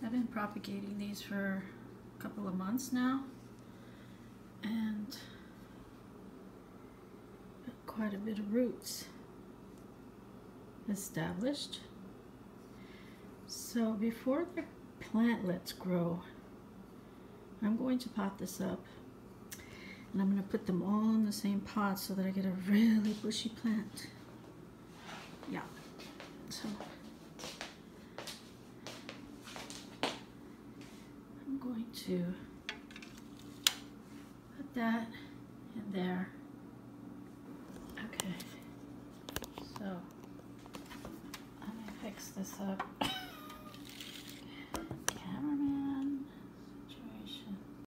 I've been propagating these for a couple of months now, and got quite a bit of roots established. So before the plantlets grow, I'm going to pot this up, and I'm going to put them all in the same pot so that I get a really bushy plant. Yeah, so I'm going to put that in there. Okay, so I'm going to fix this up.